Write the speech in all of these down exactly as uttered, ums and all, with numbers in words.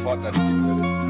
thought that he could do it.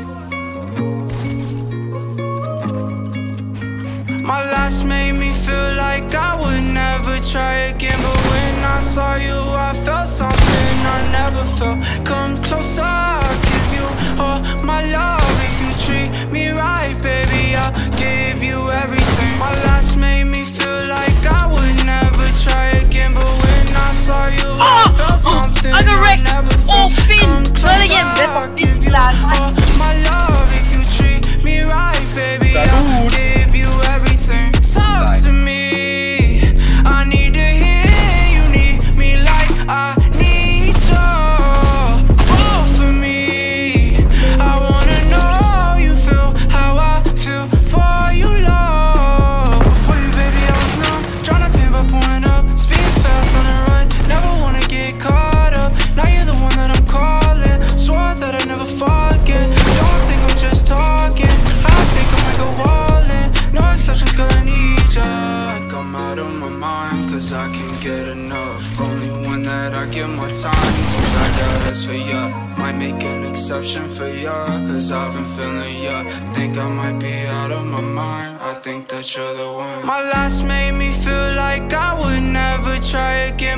My last made me feel like I would never try again, but when I saw you I felt something I never felt. Come closer, I'll give you all my love. If you treat me right, baby, I'll give you everything. My last made me feel like I would never try again, but when I saw you I felt something I never felt. Come closer, I'll give you all my love. If you treat me right, baby, I'll give you everything. Talk to me, I need to hear you need me like I need you. Fall for me, I wanna know you feel how I feel for you, love. Before you, baby, I was numb, tryna pin by pouring up, speed fast on the run, never wanna get caught up. Now you're the one that I'm calling, swore that I'd never forget. Don't think I'm just talking, I think I might go all in. No exceptions, girl, I need ya. I'm out of my mind, cause I can't get enough. Only one that I give my time, cause I got us for ya. Might make an exception for ya, cause I've been feeling ya. Think I might be out of my mind, I think that you're the one. My last made me feel like I would never try again.